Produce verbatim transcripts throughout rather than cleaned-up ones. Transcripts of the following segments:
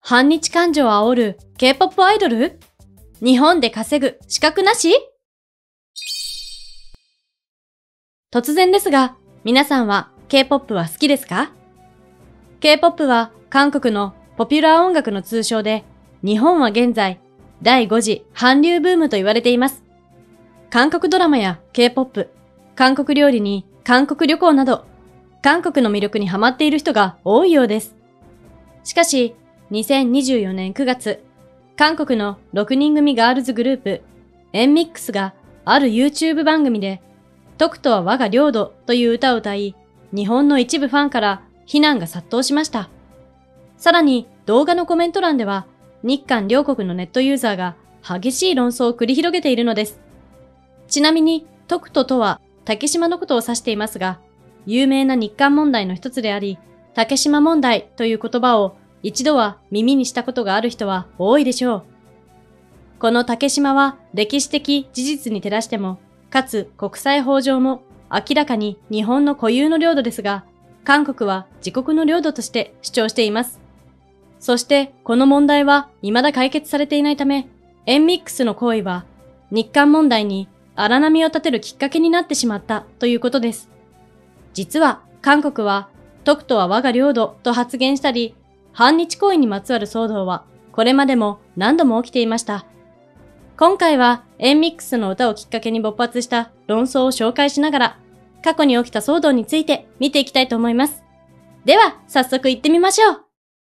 反日感情を煽る K-ポップ アイドル？日本で稼ぐ資格なし？突然ですが、皆さんは K-ポップ は好きですか？ K-ポップ は韓国のポピュラー音楽の通称で、日本は現在だいご次韓流ブームと言われています。韓国ドラマや K-ポップ、韓国料理に韓国旅行など、韓国の魅力にハマっている人が多いようです。しかし、にせんにじゅうよねんくがつ、韓国のろくにん組ガールズグループ、エンミックスがある YouTube 番組で、徳とは我が領土という歌を歌い、日本の一部ファンから非難が殺到しました。さらに動画のコメント欄では、日韓両国のネットユーザーが激しい論争を繰り広げているのです。ちなみに、徳ととは竹島のことを指していますが、有名な日韓問題の一つであり、竹島問題という言葉を一度は耳にしたことがある人は多いでしょう。この竹島は歴史的事実に照らしても、かつ国際法上も明らかに日本の固有の領土ですが、韓国は自国の領土として主張しています。そしてこの問題は未だ解決されていないため、エンミックスの行為は日韓問題に荒波を立てるきっかけになってしまったということです。実は韓国は徳とは我が領土と発言したり、反日行為にまつわる騒動はこれまでも何度も起きていました。今回はエンミックスの歌をきっかけに勃発した論争を紹介しながら、過去に起きた騒動について見ていきたいと思います。では早速行ってみましょう。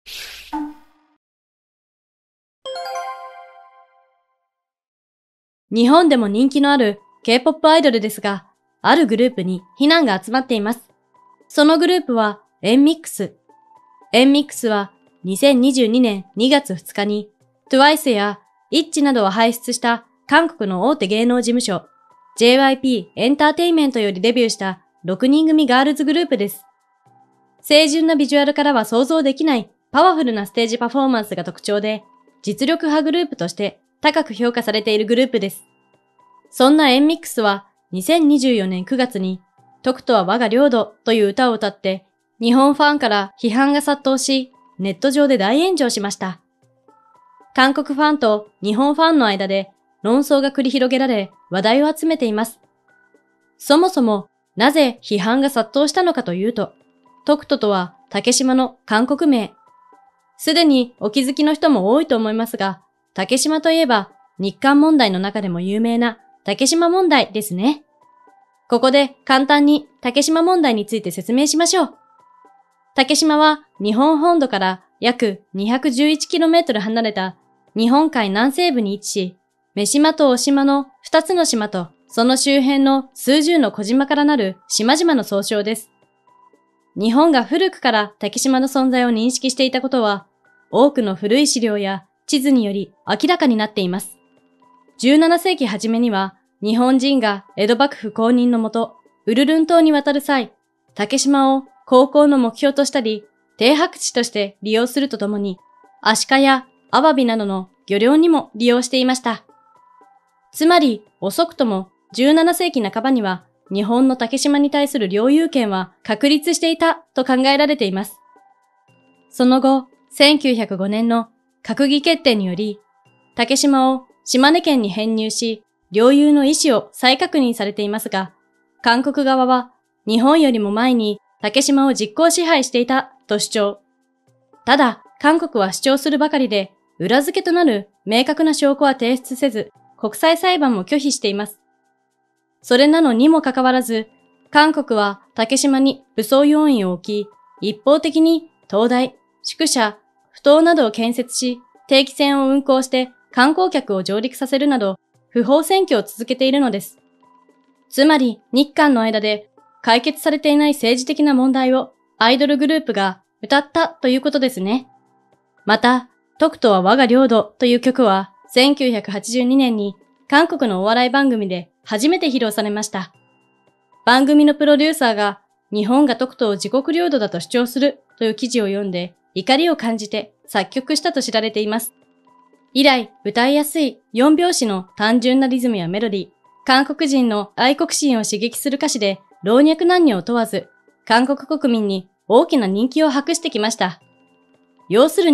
日本でも人気のある K-ポップ アイドルですが、あるグループに非難が集まっています。そのグループはエンミックス。エンミックスはにせんにじゅうにねんにがつふつかに トゥワイス やイッチなどを輩出した韓国の大手芸能事務所 ジェイワイピー エンターテイメントよりデビューしたろくにん組ガールズグループです。清純なビジュアルからは想像できないパワフルなステージパフォーマンスが特徴で、実力派グループとして高く評価されているグループです。そんなエンミックスはにせんにじゅうよねんくがつに徳とは我が領土という歌を歌って日本ファンから批判が殺到し、ネット上で大炎上しました。韓国ファンと日本ファンの間で論争が繰り広げられ話題を集めています。そもそもなぜ批判が殺到したのかというと、徳ととは竹島の韓国名。すでにお気づきの人も多いと思いますが、竹島といえば日韓問題の中でも有名な竹島問題ですね。ここで簡単に竹島問題について説明しましょう。竹島は日本本土から約 にひゃくじゅういちキロメートル 離れた日本海南西部に位置し、女島と雄島のふたつの島とその周辺の数十の小島からなる島々の総称です。日本が古くから竹島の存在を認識していたことは、多くの古い資料や地図により明らかになっています。じゅうななせいき初めには、日本人が江戸幕府公認のもと、ウルルン島に渡る際、竹島を航行の目標としたり、停泊地として利用するとともに、アシカやアワビなどの漁業にも利用していました。つまり、遅くともじゅうななせいきなかばには、日本の竹島に対する領有権は確立していたと考えられています。その後、せんきゅうひゃくごねんの閣議決定により、竹島を島根県に編入し、領有の意思を再確認されていますが、韓国側は日本よりも前に竹島を実効支配していたと主張。ただ、韓国は主張するばかりで、裏付けとなる明確な証拠は提出せず、国際裁判も拒否しています。それなのにもかかわらず、韓国は竹島に武装要員を置き、一方的に灯台、宿舎、埠頭などを建設し、定期船を運航して観光客を上陸させるなど、不法占拠を続けているのです。つまり、日韓の間で解決されていない政治的な問題をアイドルグループが歌ったということですね。また、徳とは我が領土という曲はせんきゅうひゃくはちじゅうにねんに韓国のお笑い番組で初めて披露されました。番組のプロデューサーが日本が徳とを自国領土だと主張するという記事を読んで怒りを感じて作曲したと知られています。以来、歌いやすいよんびょうしの単純なリズムやメロディー、韓国人の愛国心を刺激する歌詞で老若男女を問わず、韓国国民に大きな人気を博してきました。要するに、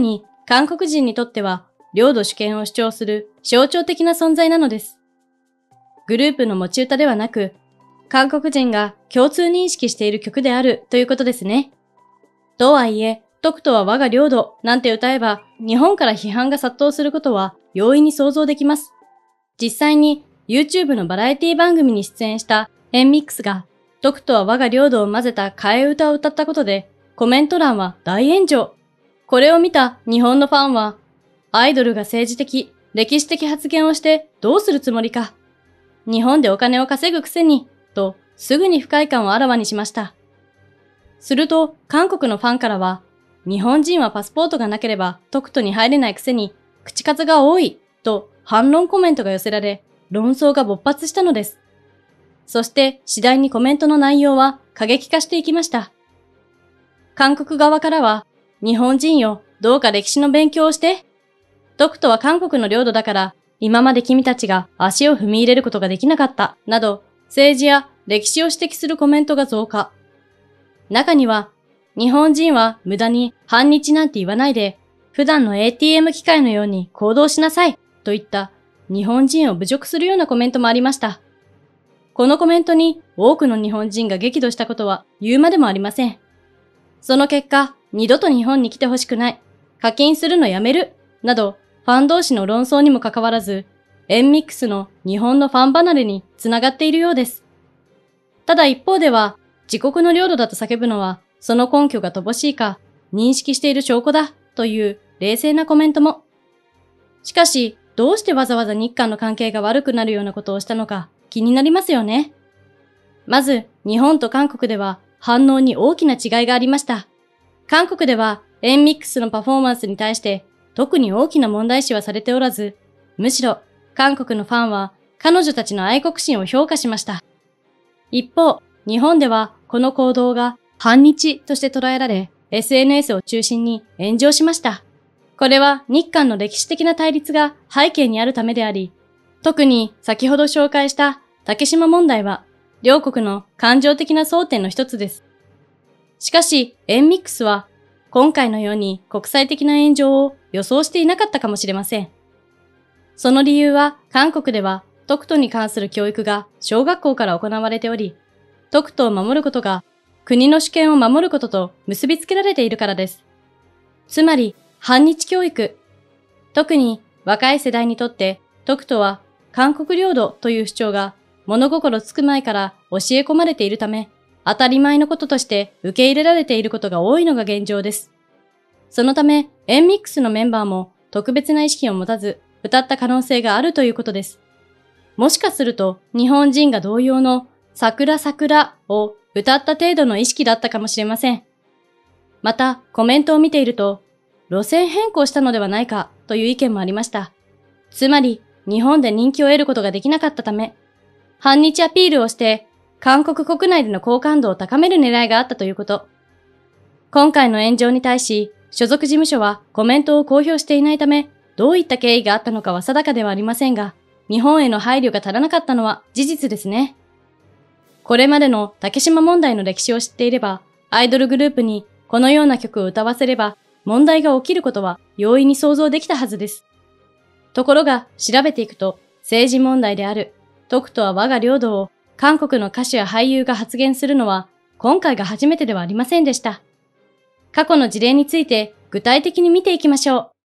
韓国人にとっては領土主権を主張する象徴的な存在なのです。グループの持ち歌ではなく、韓国人が共通認識している曲であるということですね。とはいえ、徳とは我が領土なんて歌えば日本から批判が殺到することは容易に想像できます。実際に YouTube のバラエティ番組に出演したエンミックスが徳とは我が領土を混ぜた替え歌を歌ったことでコメント欄は大炎上。これを見た日本のファンはアイドルが政治的、歴史的発言をしてどうするつもりか。日本でお金を稼ぐくせにとすぐに不快感をあらわにしました。すると韓国のファンからは日本人はパスポートがなければ徳都に入れないくせに口数が多いと反論コメントが寄せられ論争が勃発したのです。そして次第にコメントの内容は過激化していきました。韓国側からは日本人よどうか歴史の勉強をして。徳都は韓国の領土だから今まで君たちが足を踏み入れることができなかったなど政治や歴史を指摘するコメントが増加。中には日本人は無駄に反日なんて言わないで普段の エーティーエム 機械のように行動しなさいといった日本人を侮辱するようなコメントもありました。このコメントに多くの日本人が激怒したことは言うまでもありません。その結果、二度と日本に来てほしくない、課金するのやめる、などファン同士の論争にもかかわらず、エンミックスの日本のファン離れにつながっているようです。ただ一方では、自国の領土だと叫ぶのは、その根拠が乏しいか、認識している証拠だ、という冷静なコメントも。しかし、どうしてわざわざ日韓の関係が悪くなるようなことをしたのか気になりますよね。まず、日本と韓国では反応に大きな違いがありました。韓国ではエンミックスのパフォーマンスに対して特に大きな問題視はされておらず、むしろ韓国のファンは彼女たちの愛国心を評価しました。一方、日本ではこの行動が反日として捉えられ、エスエヌエス を中心に炎上しました。これは日韓の歴史的な対立が背景にあるためであり、特に先ほど紹介した竹島問題は両国の感情的な争点の一つです。しかし、エンミックスは今回のように国際的な炎上を予想していなかったかもしれません。その理由は韓国では徳都に関する教育が小学校から行われており、徳都を守ることが国の主権を守ることと結びつけられているからです。つまり、反日教育。特に若い世代にとって徳都は韓国領土という主張が物心つく前から教え込まれているため、当たり前のこととして受け入れられていることが多いのが現状です。そのため、エンミックスのメンバーも特別な意識を持たず歌った可能性があるということです。もしかすると日本人が同様の桜桜を歌った程度の意識だったかもしれません。また、コメントを見ていると、路線変更したのではないかという意見もありました。つまり、日本で人気を得ることができなかったため、反日アピールをして、韓国国内での好感度を高める狙いがあったということ。今回の炎上に対し、所属事務所はコメントを公表していないため、どういった経緯があったのかは定かではありませんが、日本への配慮が足らなかったのは事実ですね。これまでの竹島問題の歴史を知っていれば、アイドルグループにこのような曲を歌わせれば、問題が起きることは容易に想像できたはずです。ところが調べていくと政治問題である徳とは我が領土を韓国の歌手や俳優が発言するのは今回が初めてではありませんでした。過去の事例について具体的に見ていきましょう。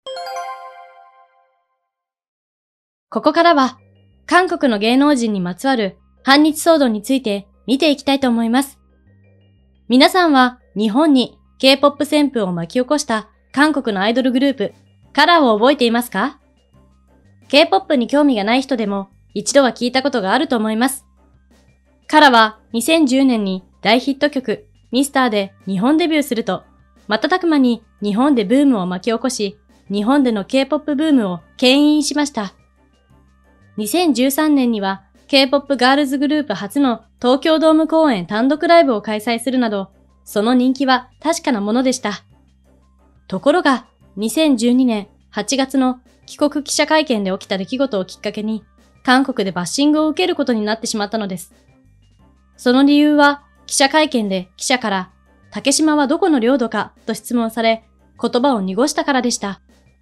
ここからは韓国の芸能人にまつわる反日騒動について見ていきたいと思います。皆さんは日本にK-ポップ 旋風を巻き起こした韓国のアイドルグループ、カラーを覚えていますか？ K-ポップ に興味がない人でも一度は聞いたことがあると思います。カラーはにせんじゅうねんに大ヒット曲ミスターで日本デビューすると、瞬く間に日本でブームを巻き起こし、日本での K-ポップ ブームを牽引しました。にせんじゅうさんねんには K-ポップ ガールズグループ初の東京ドーム公演単独ライブを開催するなど、その人気は確かなものでした。ところが、にせんじゅうにねんはちがつの帰国記者会見で起きた出来事をきっかけに、韓国でバッシングを受けることになってしまったのです。その理由は、記者会見で記者から、竹島はどこの領土かと質問され、言葉を濁したからでした。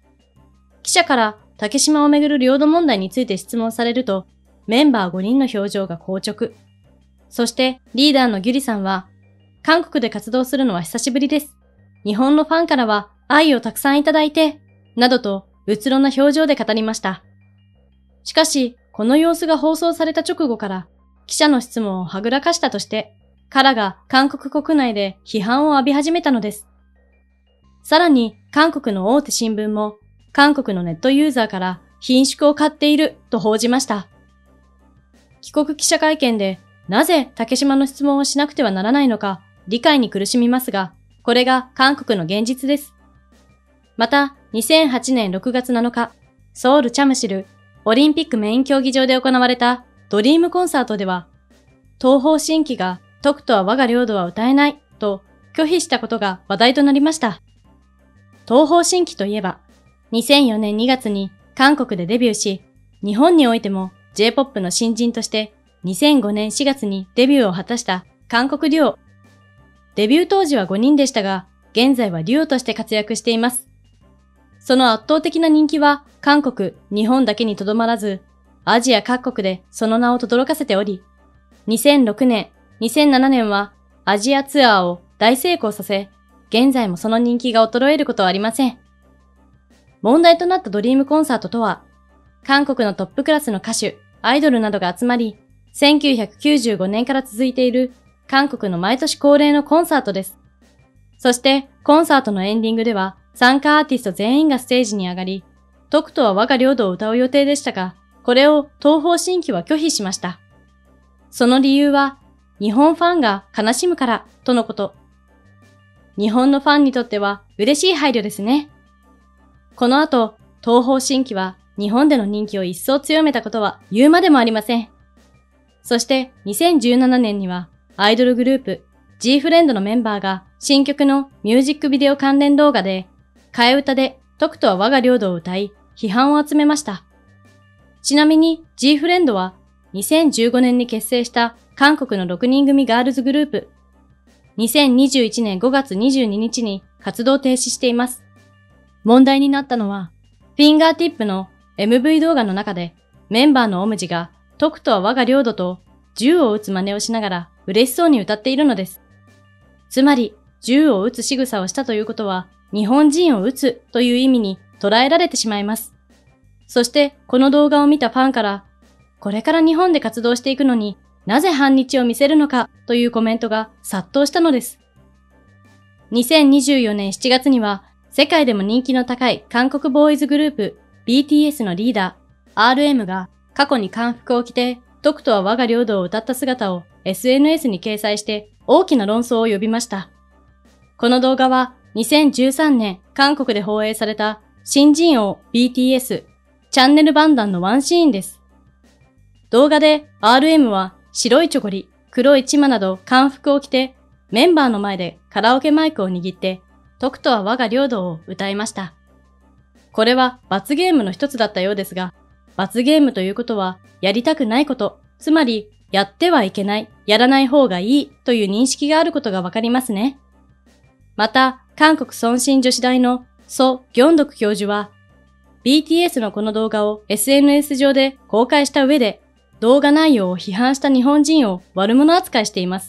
記者から竹島をめぐる領土問題について質問されると、メンバーごにんの表情が硬直。そしてリーダーのギュリさんは、韓国で活動するのは久しぶりです。日本のファンからは愛をたくさんいただいて、などとうつろな表情で語りました。しかし、この様子が放送された直後から、記者の質問をはぐらかしたとして、カラが韓国国内で批判を浴び始めたのです。さらに、韓国の大手新聞も、韓国のネットユーザーから顰蹙を買っていると報じました。帰国記者会見で、なぜ竹島の質問をしなくてはならないのか、理解に苦しみますが、これが韓国の現実です。また、にせんはちねんろくがつなのか、ソウルチャムシル、オリンピックメイン競技場で行われたドリームコンサートでは、東方神起が徳とは我が領土は歌えないと拒否したことが話題となりました。東方神起といえば、にせんよねんにがつに韓国でデビューし、日本においても ジェイポップ の新人としてにせんごねんしがつにデビューを果たした韓国デュオ。デビュー当時はごにんでしたが、現在はデュオとして活躍しています。その圧倒的な人気は韓国、日本だけにとどまらず、アジア各国でその名を轟かせており、にせんろくねん、にせんななねんはアジアツアーを大成功させ、現在もその人気が衰えることはありません。問題となったドリームコンサートとは、韓国のトップクラスの歌手、アイドルなどが集まり、せんきゅうひゃくきゅうじゅうごねんから続いている韓国の毎年恒例のコンサートです。そしてコンサートのエンディングでは参加アーティスト全員がステージに上がり、徳とは我が領土を歌う予定でしたが、これを東方神起は拒否しました。その理由は、日本ファンが悲しむからとのこと。日本のファンにとっては嬉しい配慮ですね。この後、東方神起は日本での人気を一層強めたことは言うまでもありません。そしてにせんじゅうななねんにはアイドルグループ G フレンドのメンバーが新曲のミュージックビデオ関連動画で替え歌で徳とは我が領土を歌い批判を集めました。ちなみに G フレンドはにせんじゅうごねんに結成した韓国のろくにん組ガールズグループ。にせんにじゅういちねんごがつにじゅうににちに活動停止しています。問題になったのは、フィンガーティップの エムブイ 動画の中でメンバーのオムジが徳とは我が領土と銃を撃つ真似をしながら嬉しそうに歌っているのです。つまり、銃を撃つ仕草をしたということは、日本人を撃つという意味に捉えられてしまいます。そして、この動画を見たファンから、これから日本で活動していくのになぜ反日を見せるのかというコメントが殺到したのです。にせんにじゅうよねんしちがつには世界でも人気の高い韓国ボーイズグループ ビーティーエス のリーダー アールエム が過去に韓服を着て徳とは我が領土を歌った姿を エスエヌエス に掲載して大きな論争を呼びました。この動画はにせんじゅうさんねん韓国で放映された新人王 ビーティーエス チャンネルバンダンのワンシーンです。動画で アールエム は白いチョゴリ、黒いチマなど韓服を着てメンバーの前でカラオケマイクを握って徳とは我が領土を歌いました。これは罰ゲームの一つだったようですが、罰ゲームということはやりたくないこと、つまりやってはいけない、やらない方がいいという認識があることがわかりますね。また、韓国尊親女子大のソ・ギョンドク教授は、ビーティーエス のこの動画を エスエヌエス 上で公開した上で、動画内容を批判した日本人を悪者扱いしています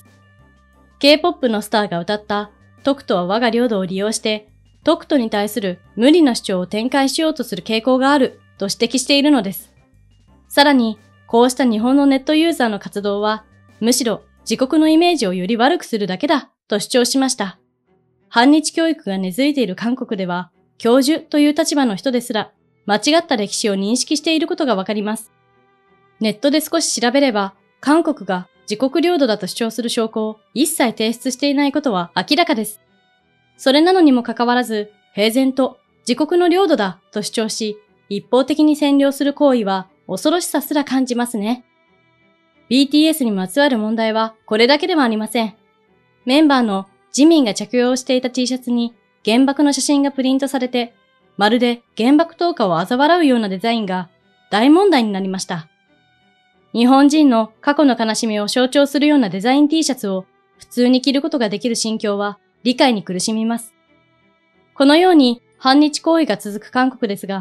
。K-ポップ のスターが歌った徳とは我が領土を利用して、徳とに対する無理な主張を展開しようとする傾向があると指摘しているのです。さらに、こうした日本のネットユーザーの活動は、むしろ自国のイメージをより悪くするだけだと主張しました。反日教育が根付いている韓国では、教授という立場の人ですら、間違った歴史を認識していることがわかります。ネットで少し調べれば、韓国が自国領土だと主張する証拠を一切提出していないことは明らかです。それなのにもかかわらず、平然と自国の領土だと主張し、一方的に占領する行為は恐ろしさすら感じますね。ビーティーエス にまつわる問題はこれだけではありません。メンバーのジミンが着用していた T シャツに原爆の写真がプリントされて、まるで原爆投下を嘲笑うようなデザインが大問題になりました。日本人の過去の悲しみを象徴するようなデザイン T シャツを普通に着ることができる心境は理解に苦しみます。このように反日行為が続く韓国ですが、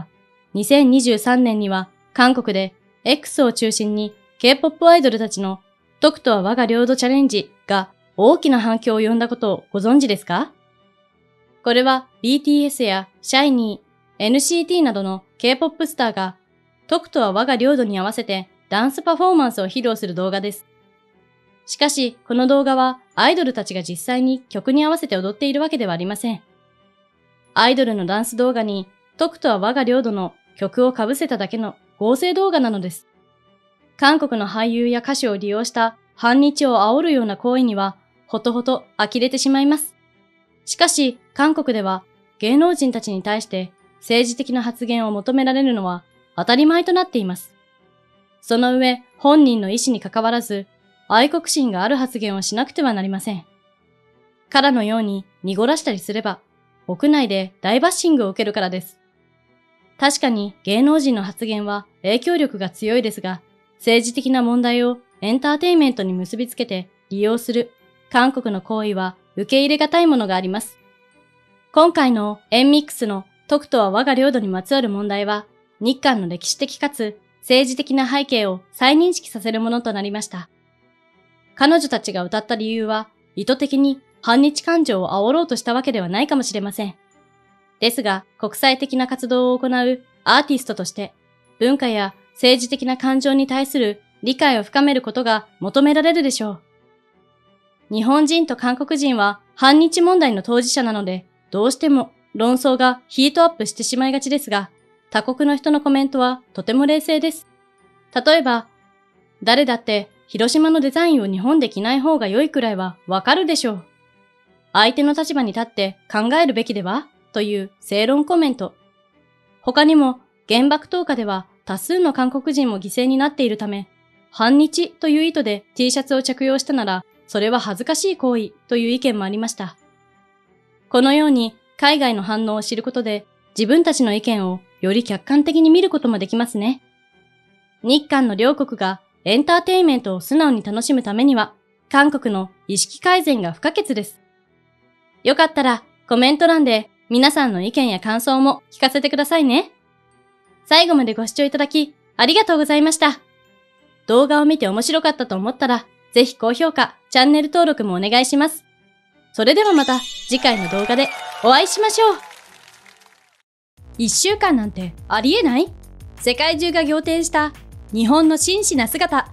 にせんにじゅうさんねんには韓国で X を中心に K-ポップ アイドルたちの徳とは我が領土チャレンジが大きな反響を呼んだことをご存知ですか？これは ビーティーエス や シャイニー、エヌシーティー などの K-ポップ スターが徳とは我が領土に合わせてダンスパフォーマンスを披露する動画です。しかし、この動画はアイドルたちが実際に曲に合わせて踊っているわけではありません。アイドルのダンス動画に徳とは我が領土の曲を被せただけの合成動画なのです。韓国の俳優や歌手を利用した反日を煽るような行為にはほとほと呆れてしまいます。しかし、韓国では芸能人たちに対して政治的な発言を求められるのは当たり前となっています。その上、本人の意思に関わらず、愛国心がある発言をしなくてはなりません。からのように濁らしたりすれば、屋内で大バッシングを受けるからです。確かに芸能人の発言は影響力が強いですが、政治的な問題をエンターテインメントに結びつけて利用する韓国の行為は受け入れがたいものがあります。今回のエンミックスの徳とは我が領土にまつわる問題は、日韓の歴史的かつ政治的な背景を再認識させるものとなりました。彼女たちが歌った理由は意図的に反日感情を煽ろうとしたわけではないかもしれません。ですが、国際的な活動を行うアーティストとして、文化や政治的な感情に対する理解を深めることが求められるでしょう。日本人と韓国人は反日問題の当事者なので、どうしても論争がヒートアップしてしまいがちですが、他国の人のコメントはとても冷静です。例えば、誰だって広島のデザインを日本で着ない方が良いくらいはわかるでしょう。相手の立場に立って考えるべきではという正論コメント。他にも原爆投下では多数の韓国人も犠牲になっているため、反日という意図で T シャツを着用したなら、それは恥ずかしい行為という意見もありました。このように海外の反応を知ることで自分たちの意見をより客観的に見ることもできますね。日韓の両国がエンターテインメントを素直に楽しむためには、韓国の意識改善が不可欠です。よかったらコメント欄で皆さんの意見や感想も聞かせてくださいね。最後までご視聴いただきありがとうございました。動画を見て面白かったと思ったら、ぜひ高評価、チャンネル登録もお願いします。それではまた次回の動画でお会いしましょう。一週間なんてありえない？世界中が仰天した日本の真摯な姿。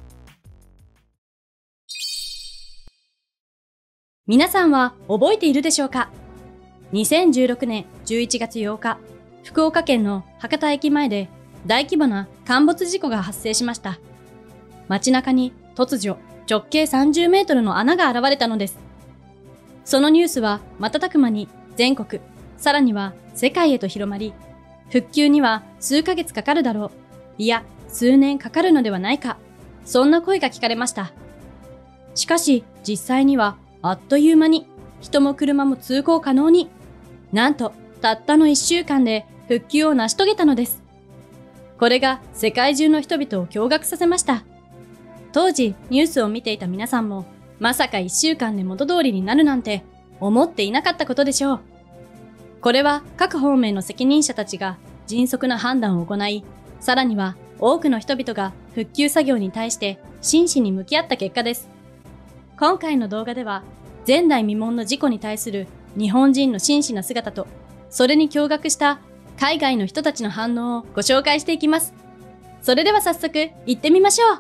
皆さんは覚えているでしょうか？にせんじゅうろくねんじゅういちがつようか、福岡県の博多駅前で大規模な陥没事故が発生しました。街中に突如直径さんじゅうメートルの穴が現れたのです。そのニュースは瞬く間に全国、さらには世界へと広まり、復旧には数ヶ月かかるだろう、いや数年かかるのではないか、そんな声が聞かれました。しかし実際にはあっという間に人も車も通行可能に、なんとたったのいっしゅうかんで復旧を成し遂げたのです。これが世界中の人々を驚愕させました。当時ニュースを見ていた皆さんも、まさかいっしゅうかんで元通りになるなんて思っていなかったことでしょう。これは各方面の責任者たちが迅速な判断を行い、さらには多くの人々が復旧作業に対して真摯に向き合った結果です。今回の動画では、前代未聞の事故に対する日本人の真摯な姿と、それに驚愕した海外の人たちの反応をご紹介していきます。それでは早速行ってみましょう。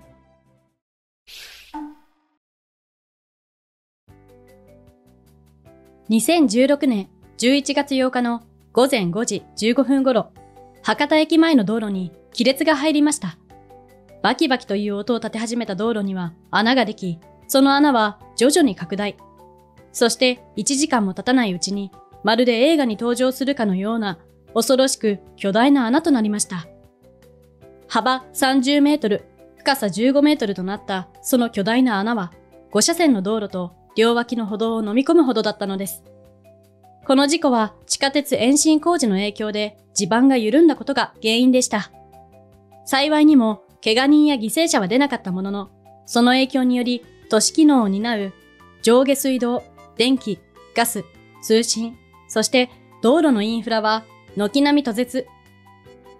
にせんじゅうろくねんじゅういちがつようかのごぜんごじじゅうごふん頃、博多駅前の道路に亀裂が入りました。バキバキという音を立て始めた道路には穴ができ、その穴は徐々に拡大。そしていちじかんも経たないうちに、まるで映画に登場するかのような恐ろしく巨大な穴となりました。幅さんじゅうメートル、深さじゅうごメートルとなったその巨大な穴は、ごしゃせんの道路と両脇の歩道を飲み込むほどだったのです。この事故は地下鉄延伸工事の影響で地盤が緩んだことが原因でした。幸いにも怪我人や犠牲者は出なかったものの、その影響により都市機能を担う上下水道、電気、ガス、通信、そして道路のインフラは軒並み途絶。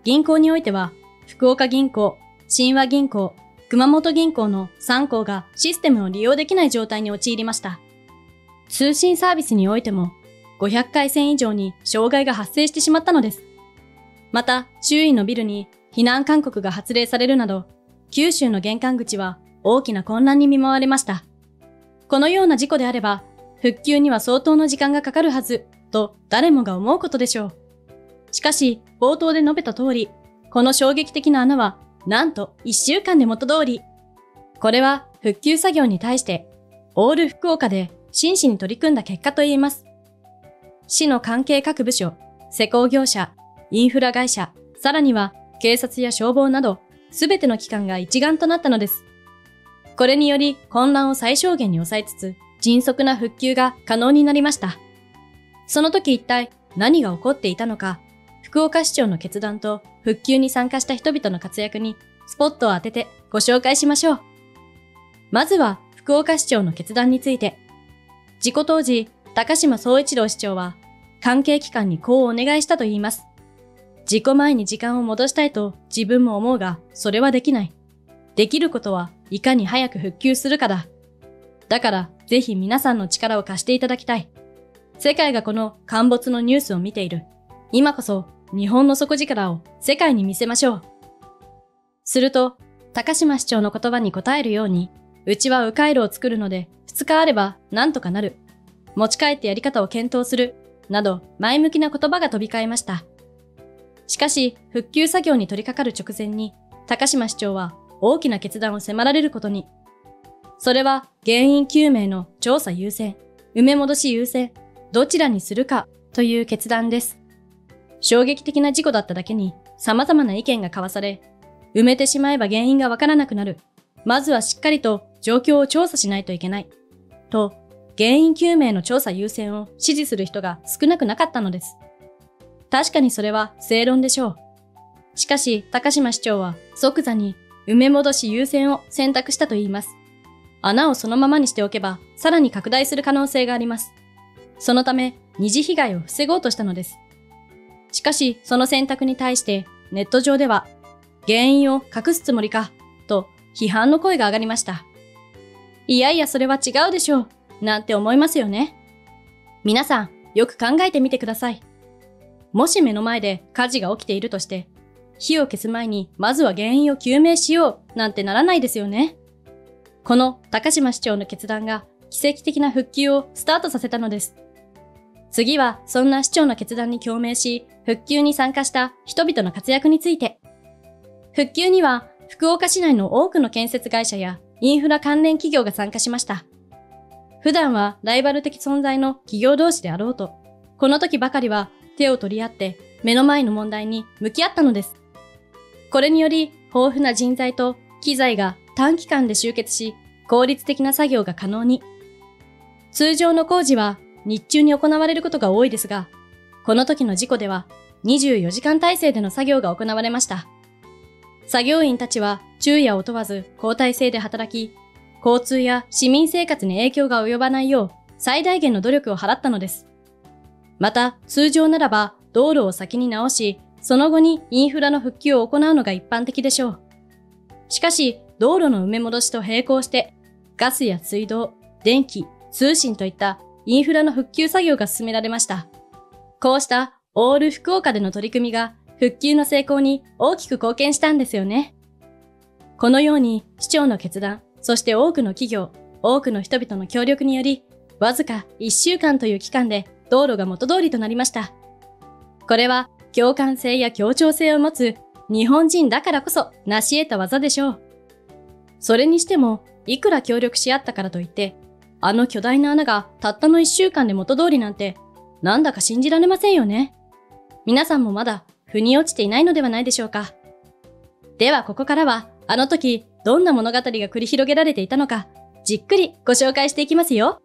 銀行においては、福岡銀行、親和銀行、熊本銀行のさん行がシステムを利用できない状態に陥りました。通信サービスにおいても、ごひゃっかいせん以上に障害が発生してしまったのです。また、周囲のビルに避難勧告が発令されるなど、九州の玄関口は大きな混乱に見舞われました。このような事故であれば、復旧には相当の時間がかかるはず、と誰もが思うことでしょう。しかし、冒頭で述べた通り、この衝撃的な穴は、なんといっしゅうかんで元通り。これは復旧作業に対して、オール福岡で真摯に取り組んだ結果と言えます。市の関係各部署、施工業者、インフラ会社、さらには警察や消防など、すべての機関が一丸となったのです。これにより混乱を最小限に抑えつつ、迅速な復旧が可能になりました。その時一体何が起こっていたのか、福岡市長の決断と復旧に参加した人々の活躍にスポットを当ててご紹介しましょう。まずは福岡市長の決断について。事故当時、高島宗一郎市長は関係機関にこうお願いしたと言います。事故前に時間を戻したいと自分も思うが、それはできない。できることはいかに早く復旧するかだ。だからぜひ皆さんの力を貸していただきたい。世界がこの陥没のニュースを見ている。今こそ日本の底力を世界に見せましょう。すると、高島市長の言葉に応えるように、うちは迂回路を作るのでふつかあればなんとかなる。持ち帰ってやり方を検討する。など前向きな言葉が飛び交いました。しかし、復旧作業に取り掛かる直前に、高島市長は大きな決断を迫られることに。それは原因究明の調査優先、埋め戻し優先、どちらにするかという決断です。衝撃的な事故だっただけに様々な意見が交わされ、埋めてしまえば原因がわからなくなる。まずはしっかりと状況を調査しないといけない。と、原因究明の調査優先を支持する人が少なくなかったのです。確かにそれは正論でしょう。しかし、高島市長は即座に埋め戻し優先を選択したと言います。穴をそのままにしておけば、さらに拡大する可能性があります。そのため、二次被害を防ごうとしたのです。しかし、その選択に対して、ネット上では、原因を隠すつもりか、と批判の声が上がりました。いやいや、それは違うでしょう、なんて思いますよね。皆さん、よく考えてみてください。もし目の前で火事が起きているとして、火を消す前にまずは原因を究明しようなんてならないですよね。この高島市長の決断が奇跡的な復旧をスタートさせたのです。次はそんな市長の決断に共鳴し、復旧に参加した人々の活躍について。復旧には福岡市内の多くの建設会社やインフラ関連企業が参加しました。普段はライバル的存在の企業同士であろうと、この時ばかりは手を取り合って目の前の問題に向き合ったのです。これにより豊富な人材と機材が短期間で集結し、効率的な作業が可能に。通常の工事は日中に行われることが多いですが、この時の事故ではにじゅうよじかん体制での作業が行われました。作業員たちは昼夜を問わず交代制で働き、交通や市民生活に影響が及ばないよう最大限の努力を払ったのです。また、通常ならば道路を先に直し、その後にインフラの復旧を行うのが一般的でしょう。しかし、道路の埋め戻しと並行して、ガスや水道、電気、通信といったインフラの復旧作業が進められました。こうしたオール福岡での取り組みが復旧の成功に大きく貢献したんですよね。このように市長の決断、そして多くの企業、多くの人々の協力により、わずかいっしゅうかんという期間で道路が元通りとなりました。これは共感性や協調性を持つ日本人だからこそ成し得た技でしょう。それにしても、いくら協力し合ったからといって、あの巨大な穴がたったのいっしゅうかんで元通りなんて、なんだか信じられませんよね。皆さんもまだ腑に落ちていないのではないでしょうか。ではここからは、あの時どんな物語が繰り広げられていたのか、じっくりご紹介していきますよ。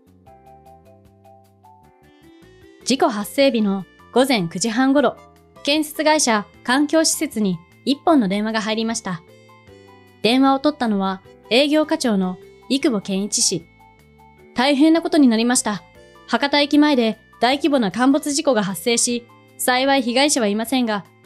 事故発生日のごぜんくじはん頃、建設会社環境施設に一本の電話が入りました。電話を取ったのは営業課長の生保健一氏。大変なことになりました。博多駅前で大規模な陥没事故が発生し、幸い被害者はいませんが、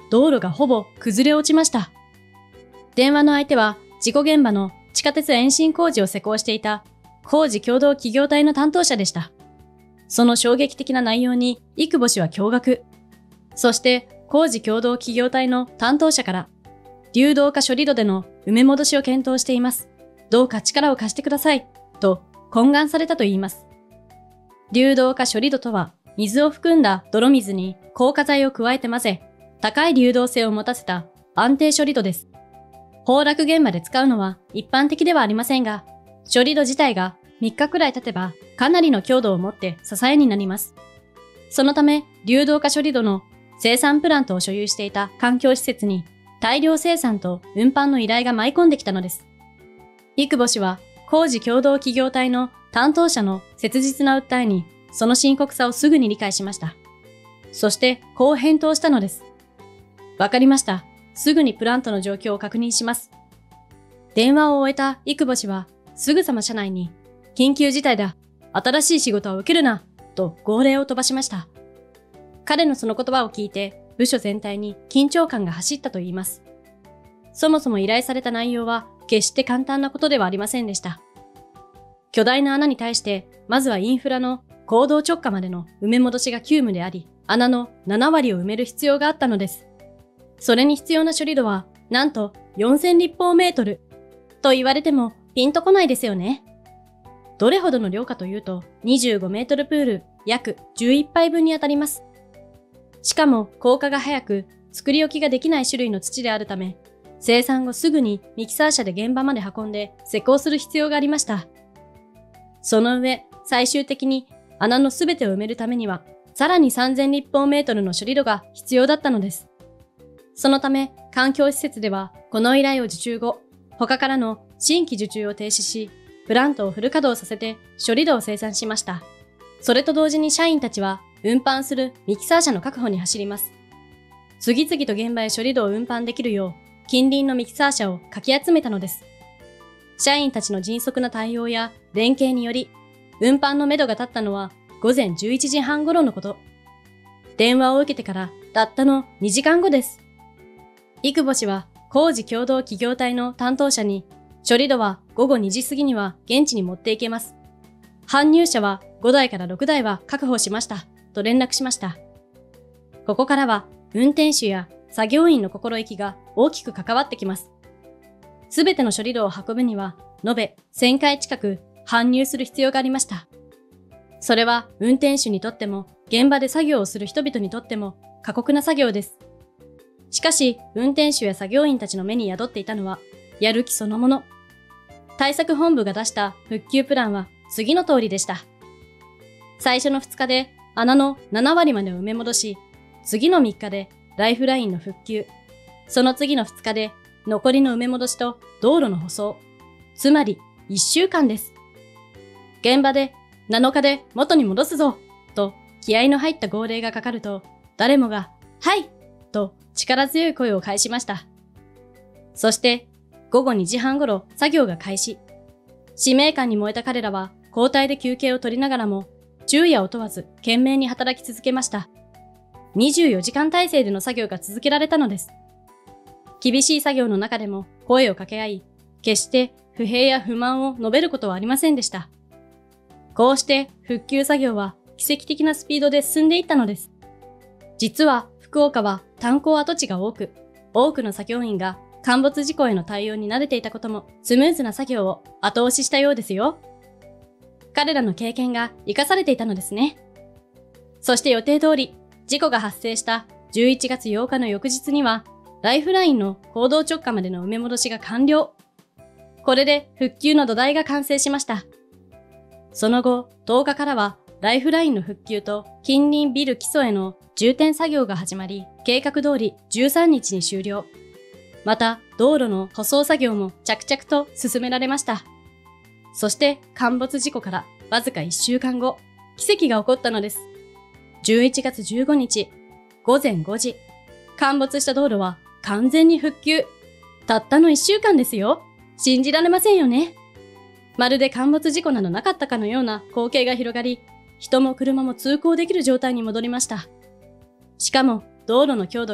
道路がほぼ崩れ落ちました。電話の相手は事故現場の地下鉄延伸工事を施工していた工事協同企業体の担当者でした。その衝撃的な内容に幾保氏は驚愕。そして工事協同企業体の担当者から流動化処理土での埋め戻しを検討しています。どうか力を貸してください。と懇願されたといいます。流動化処理土とは水を含んだ泥水に硬化剤を加えて混ぜ、高い流動性を持たせた安定処理土です。崩落現場で使うのは一般的ではありませんが、処理土自体がみっかくらい経てばかなりの強度を持って支えになります。そのため、流動化処理土の生産プラントを所有していた環境施設に大量生産と運搬の依頼が舞い込んできたのです。幾保氏は工事協同企業体の担当者の切実な訴えにその深刻さをすぐに理解しました。そしてこう返答したのです。わかりました。すぐにプラントの状況を確認します。電話を終えた幾保氏はすぐさま社内に緊急事態だ。新しい仕事は受けるな。と号令を飛ばしました。彼のその言葉を聞いて部署全体に緊張感が走ったといいます。そもそも依頼された内容は決して簡単なことではありませんでした。巨大な穴に対して、まずはインフラの坑道直下までの埋め戻しが急務であり、穴のななわりを埋める必要があったのです。それに必要な処理土は、なんとよんせんりっぽうメートルと言われてもピンとこないですよね。どれほどの量かというと、にじゅうごメートルプール約じゅういっぱいぶんにあたります。しかも硬化が早く、作り置きができない種類の土であるため、生産後すぐにミキサー車で現場まで運んで施工する必要がありました。その上、最終的に穴のすべてを埋めるためには、さらにさんぜんりっぽうメートルの処理土が必要だったのです。そのため、環境施設では、この依頼を受注後、他からの新規受注を停止し、プラントをフル稼働させて処理土を生産しました。それと同時に社員たちは、運搬するミキサー車の確保に走ります。次々と現場へ処理土を運搬できるよう、近隣のミキサー車をかき集めたのです。社員たちの迅速な対応や連携により、運搬のめどが立ったのは午前じゅういちじはん頃のこと。電話を受けてからたったのにじかんごです。幾保氏は工事協同企業体の担当者に、処理土は午後にじ過ぎには現地に持っていけます。搬入車はごだいからろくだいは確保しました、と連絡しました。ここからは運転手や作業員の心意気が大きく関わってきます。すべての処理土を運ぶには、延べせんかい近く搬入する必要がありました。それは運転手にとっても、現場で作業をする人々にとっても過酷な作業です。しかし、運転手や作業員たちの目に宿っていたのは、やる気そのもの。対策本部が出した復旧プランは次の通りでした。最初のふつかで穴のななわりまでを埋め戻し、次のみっかでライフラインの復旧、その次のふつかで残りの埋め戻しと道路の舗装、つまりいっしゅうかんです。現場でなのかで元に戻すぞと気合の入った号令がかかると、誰もがはいと力強い声を返しました。そして午後にじはん頃作業が開始。使命感に燃えた彼らは交代で休憩を取りながらも昼夜を問わず懸命に働き続けました。にじゅうよじかん体制での作業が続けられたのです。厳しい作業の中でも声を掛け合い、決して不平や不満を述べることはありませんでした。こうして復旧作業は奇跡的なスピードで進んでいったのです。実は福岡は炭鉱跡地が多く、多くの作業員が陥没事故への対応に慣れていたこともスムーズな作業を後押ししたようですよ。彼らの経験が生かされていたのですね。そして予定通り、事故が発生したじゅういちがつようかの翌日には、ライフラインの坑道直下までの埋め戻しが完了。これで復旧の土台が完成しました。その後、とおかからはライフラインの復旧と近隣ビル基礎への重点作業が始まり、計画通りじゅうさんにちに終了。また、道路の舗装作業も着々と進められました。そして陥没事故からわずかいっしゅうかんご、奇跡が起こったのです。じゅういちがつじゅうごにち、ごぜんごじ、陥没した道路は完全に復旧。たったのいっしゅうかんですよ。信じられませんよね。まるで陥没事故などなかったかのような光景が広がり、人も車も通行できる状態に戻りました。しかも、道路の強度が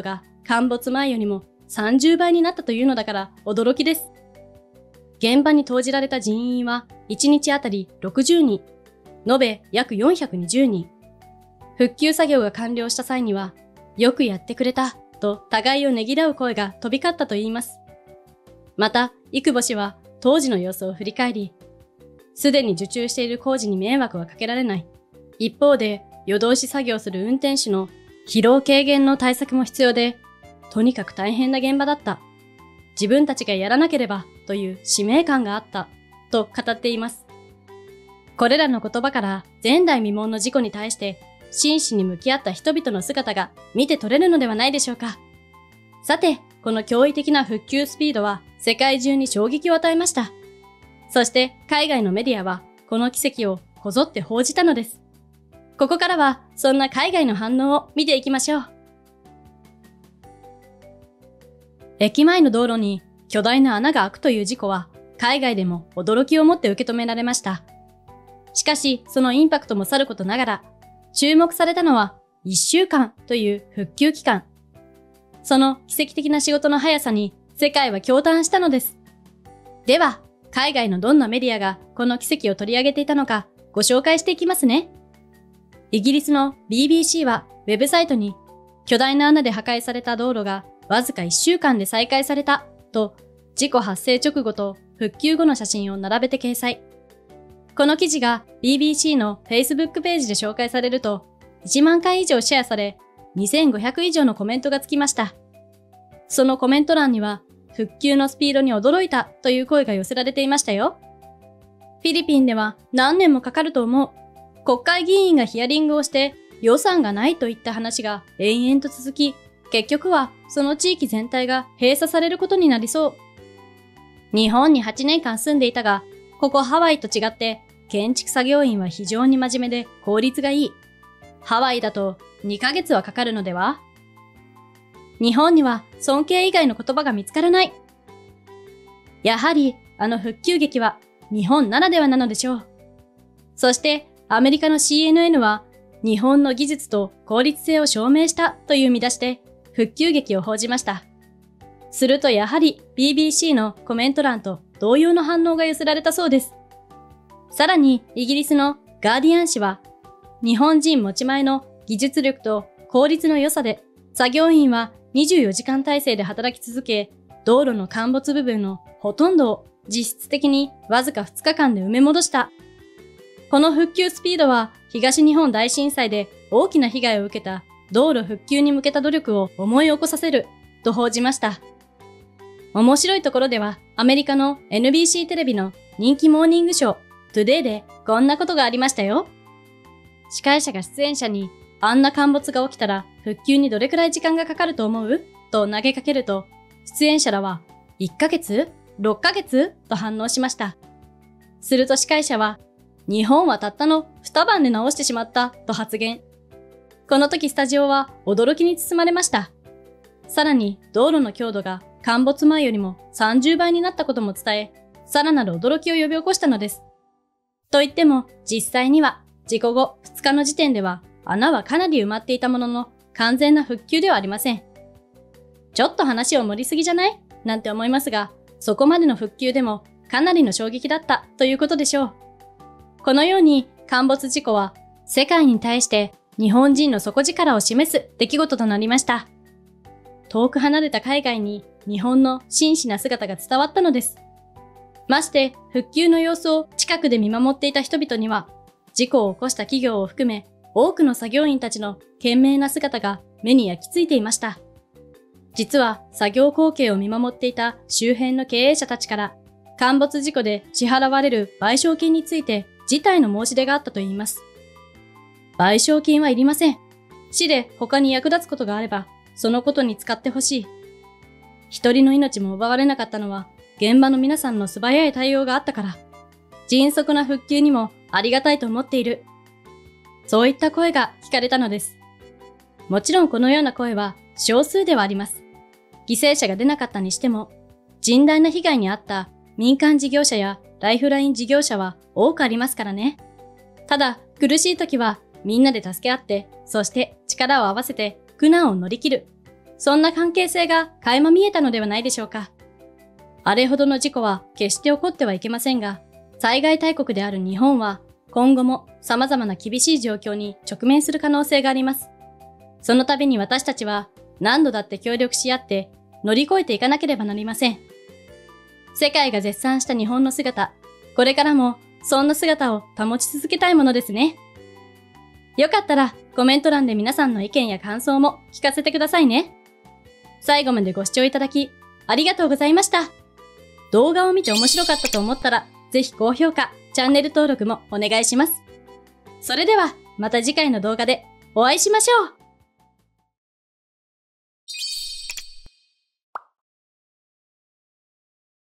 陥没前よりもさんじゅうばいになったというのだから驚きです。現場に投じられた人員はいちにちあたりろくじゅうにん、延べ約よんひゃくにじゅうにん。復旧作業が完了した際には、よくやってくれたと互いをねぎらう声が飛び交ったといいます。また、生保氏は当時の様子を振り返り、すでに受注している工事に迷惑はかけられない。一方で、夜通し作業する運転手の疲労軽減の対策も必要で、とにかく大変な現場だった。自分たちがやらなければという使命感があった、と語っています。これらの言葉から前代未聞の事故に対して真摯に向き合った人々の姿が見て取れるのではないでしょうか。さて、この驚異的な復旧スピードは世界中に衝撃を与えました。そして海外のメディアはこの奇跡をこぞって報じたのです。ここからはそんな海外の反応を見ていきましょう。駅前の道路に巨大な穴が開くという事故は海外でも驚きをもって受け止められました。しかし、そのインパクトもさることながら、注目されたのはいっしゅうかんという復旧期間。その奇跡的な仕事の速さに世界は驚嘆したのです。では、海外のどんなメディアがこの奇跡を取り上げていたのかご紹介していきますね。イギリスの ビービーシー はウェブサイトに巨大な穴で破壊された道路がわずかいっしゅうかんで再開されたと事故発生直後と復旧後の写真を並べて掲載。この記事が ビービーシー の Facebook ページで紹介されるといちまんかい以上シェアされにせんごひゃく以上のコメントがつきました。そのコメント欄には復旧のスピードに驚いたという声が寄せられていましたよ。フィリピンでは何年もかかると思う。国会議員がヒアリングをして予算がないといった話が延々と続き、結局はその地域全体が閉鎖されることになりそう。日本にはちねんかん住んでいたが、ここハワイと違って建築作業員は非常に真面目で効率がいい。ハワイだとにかげつはかかるのでは？日本には尊敬以外の言葉が見つからない。やはりあの復旧劇は日本ならではなのでしょう。そしてアメリカの シーエヌエヌ は日本の技術と効率性を証明したという見出しで復旧劇を報じました。するとやはり ビービーシー のコメント欄と同様の反応が寄せられたそうです。さらにイギリスのガーディアン紙は日本人持ち前の技術力と効率の良さで作業員はにじゅうよじかん体制で働き続け、道路の陥没部分のほとんどを実質的にわずかふつかかんで埋め戻した。この復旧スピードは東日本大震災で大きな被害を受けた道路復旧に向けた努力を思い起こさせると報じました。面白いところではアメリカの エヌビーシー テレビの人気モーニングショートゥデイでこんなことがありましたよ。司会者が出演者にあんな陥没が起きたら復旧にどれくらい時間がかかると思うと投げかけると出演者らはいっかげつ ?ろっかげつ と反応しました。すると司会者は日本はたったのにばんで直してしまったと発言。この時スタジオは驚きに包まれました。さらに道路の強度が陥没前よりもさんじゅうばいになったことも伝え、さらなる驚きを呼び起こしたのです。と言っても実際には事故後ふつかの時点では穴はかなり埋まっていたものの完全な復旧ではありません。ちょっと話を盛りすぎじゃない？なんて思いますが、そこまでの復旧でもかなりの衝撃だったということでしょう。このように陥没事故は世界に対して日本人の底力を示す出来事となりました。遠く離れた海外に日本の真摯な姿が伝わったのです。まして復旧の様子を近くで見守っていた人々には、事故を起こした企業を含め多くの作業員たちの懸命な姿が目に焼き付いていました。実は作業光景を見守っていた周辺の経営者たちから陥没事故で支払われる賠償金について辞退の申し出があったといいます。賠償金はいりません。市で他に役立つことがあれば、そのことに使ってほしい。一人の命も奪われなかったのは、現場の皆さんの素早い対応があったから。迅速な復旧にもありがたいと思っている。そういった声が聞かれたのです。もちろんこのような声は少数ではあります。犠牲者が出なかったにしても、甚大な被害に遭った民間事業者やライフライン事業者は多くありますからね。ただ、苦しい時はみんなで助け合って、そして力を合わせて苦難を乗り切る。 そんな関係性が垣間見えたのではないでしょうか。あれほどの事故は決して起こってはいけませんが、災害大国である日本は今後も様々な厳しい状況に直面する可能性があります。その度に私たちは何度だって協力し合って乗り越えていかなければなりません。世界が絶賛した日本の姿、これからもそんな姿を保ち続けたいものですね。よかったらコメント欄で皆さんの意見や感想も聞かせてくださいね。最後までご視聴いただきありがとうございました。動画を見て面白かったと思ったら、ぜひ高評価、チャンネル登録もお願いします。それではまた次回の動画でお会いしましょう。